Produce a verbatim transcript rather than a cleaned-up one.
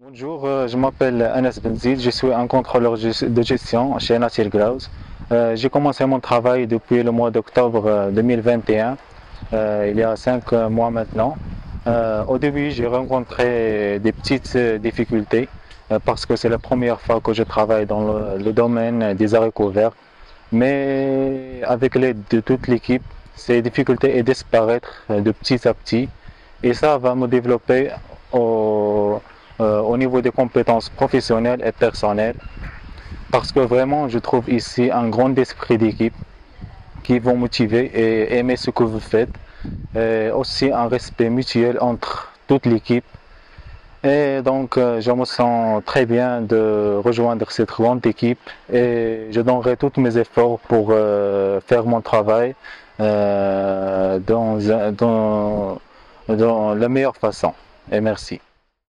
Bonjour, euh, je m'appelle Anas Benzid, je suis un contrôleur gest- de gestion chez Natir Grouse. Euh, j'ai commencé mon travail depuis le mois d'octobre euh, deux mille vingt et un, euh, il y a cinq euh, mois maintenant. Euh, au début, j'ai rencontré des petites euh, difficultés euh, parce que c'est la première fois que je travaille dans le, le domaine des arrêts couverts. Mais avec l'aide de toute l'équipe, ces difficultés elles disparaître euh, de petit à petit et ça va me développer au, euh, au niveau des compétences professionnelles et personnelles parce que vraiment je trouve ici un grand esprit d'équipe qui vont motiver et aimer ce que vous faites et aussi un respect mutuel entre toute l'équipe et donc euh, je me sens très bien de rejoindre cette grande équipe et je donnerai tous mes efforts pour euh, faire mon travail euh, dans, dans, dans la meilleure façon et merci.